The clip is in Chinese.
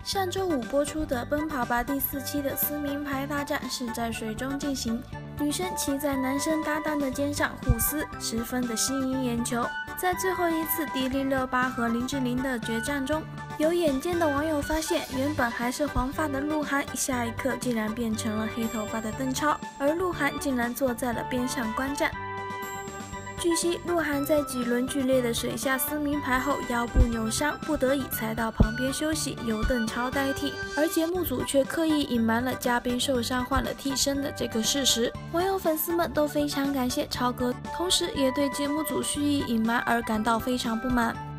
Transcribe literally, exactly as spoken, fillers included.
上周五播出的《奔跑吧》第四期的撕名牌大战是在水中进行，女生骑在男生搭档的肩上互撕，十分的吸引眼球。在最后一次迪丽热巴和林志玲的决战中，有眼尖的网友发现，原本还是黄发的鹿晗，下一刻竟然变成了黑头发的邓超，而鹿晗竟然坐在了边上观战。据悉，鹿晗在几轮剧烈的水下撕名牌后腰部扭伤，不得已才到旁边休息，由邓超代替。而节目组却刻意隐瞒了嘉宾受伤换了替身的这个事实。网友粉丝们都非常感谢超哥，同时也对节目组蓄意隐瞒而感到非常不满。